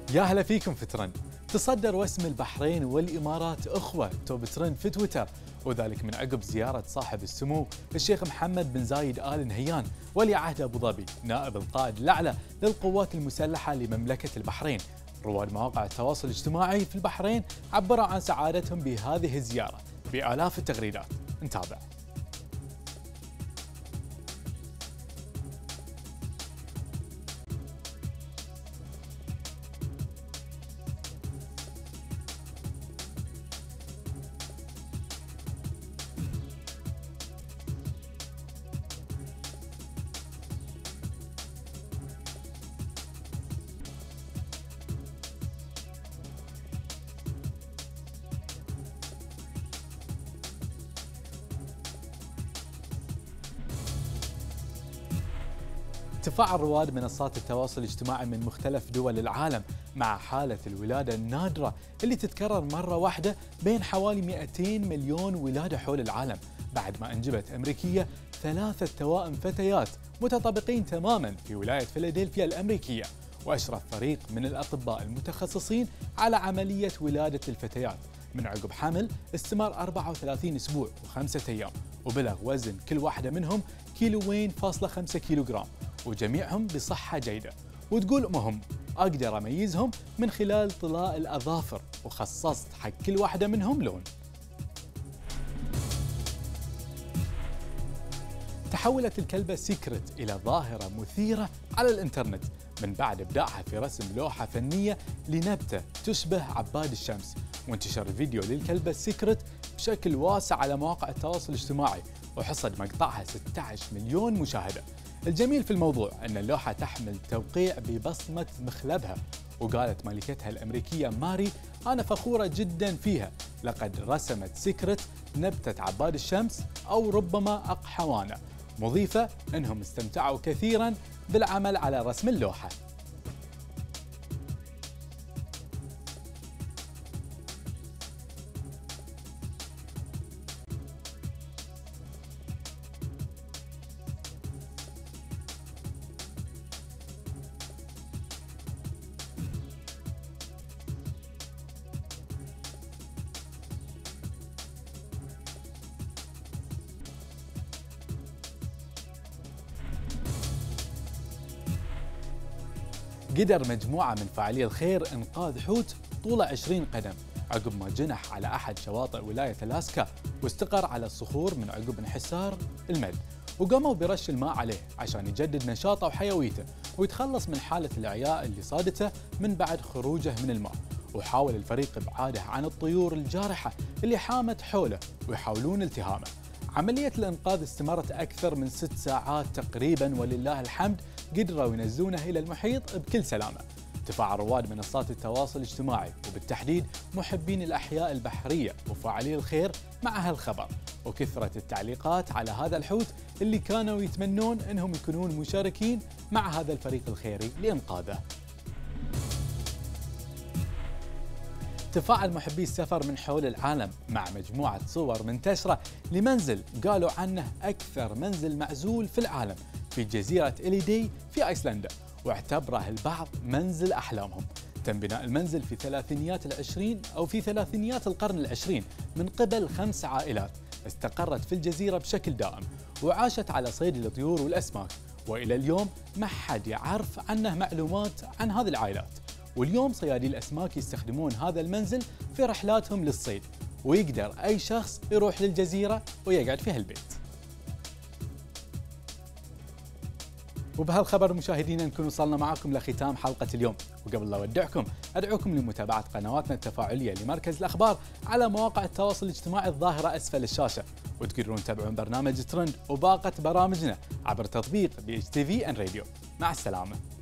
يا هلا فيكم في ترند. تصدر وسم البحرين والإمارات أخوة توب ترند في تويتر، وذلك من عقب زيارة صاحب السمو الشيخ محمد بن زايد آل نهيان ولي عهد أبو ظبي نائب القائد الأعلى للقوات المسلحة لمملكة البحرين. رواد مواقع التواصل الاجتماعي في البحرين عبروا عن سعادتهم بهذه الزيارة بآلاف التغريدات. نتابع. تفاعل رواد منصات التواصل الاجتماعي من مختلف دول العالم مع حالة الولادة النادرة اللي تتكرر مرة واحدة بين حوالي 200 مليون ولادة حول العالم، بعد ما أنجبت أمريكية 3 توائم فتيات متطابقين تماما في ولاية فيلادلفيا الأمريكية. وأشرف فريق من الأطباء المتخصصين على عملية ولادة الفتيات من عقب حمل استمر 34 أسبوع و5 أيام، وبلغ وزن كل واحدة منهم كيلوين فاصلة 5 كيلوغرام، وجميعهم بصحة جيدة. وتقول أمهم أقدر أميزهم من خلال طلاء الأظافر، وخصصت حق كل واحدة منهم لون. تحولت الكلبة سيكرت إلى ظاهرة مثيرة على الإنترنت من بعد إبداعها في رسم لوحة فنية لنبتة تشبه عباد الشمس، وانتشر الفيديو للكلبة سيكرت بشكل واسع على مواقع التواصل الاجتماعي، وحصد مقطعها 16 مليون مشاهدة. الجميل في الموضوع أن اللوحة تحمل توقيع ببصمة مخلبها، وقالت مالكتها الأمريكية ماري: أنا فخورة جدا فيها، لقد رسمت سيكرت نبتة عباد الشمس أو ربما أقحوانة، مضيفة أنهم استمتعوا كثيرا بالعمل على رسم اللوحة. قدر مجموعة من فاعلي الخير إنقاذ حوت طوله 20 قدم عقب ما جنح على أحد شواطئ ولاية ألاسكا، واستقر على الصخور من عقب انحسار المد، وقاموا برش الماء عليه عشان يجدد نشاطه وحيويته ويتخلص من حالة الإعياء اللي صادته من بعد خروجه من الماء. وحاول الفريق إبعاده عن الطيور الجارحة اللي حامت حوله ويحاولون التهامه. عملية الإنقاذ استمرت أكثر من 6 ساعات تقريبا، ولله الحمد قدروا ينزلونه إلى المحيط بكل سلامة. تفاعل رواد منصات التواصل الاجتماعي وبالتحديد محبين الأحياء البحرية وفاعلي الخير مع هالخبر، وكثرت التعليقات على هذا الحوت اللي كانوا يتمنون أنهم يكونون مشاركين مع هذا الفريق الخيري لإنقاذه. تفاعل محبي السفر من حول العالم مع مجموعة صور منتشرة لمنزل قالوا عنه أكثر منزل معزول في العالم في جزيرة إليدي في أيسلندا، واعتبره البعض منزل أحلامهم. تم بناء المنزل في ثلاثينيات القرن العشرين من قبل 5 عائلات استقرت في الجزيرة بشكل دائم، وعاشت على صيد الطيور والأسماك، وإلى اليوم ما حد يعرف عنه معلومات عن هذه العائلات. واليوم صيادي الأسماك يستخدمون هذا المنزل في رحلاتهم للصيد، ويقدر أي شخص يروح للجزيرة ويقعد في هالبيت. وبهالخبر مشاهدينا نكون وصلنا معكم لختام حلقة اليوم، وقبل لا أودعكم أدعوكم لمتابعة قنواتنا التفاعلية لمركز الأخبار على مواقع التواصل الاجتماعي الظاهرة أسفل الشاشة، وتقدرون تتابعون برنامج ترند وباقة برامجنا عبر تطبيق BHTV and Radio. مع السلامة.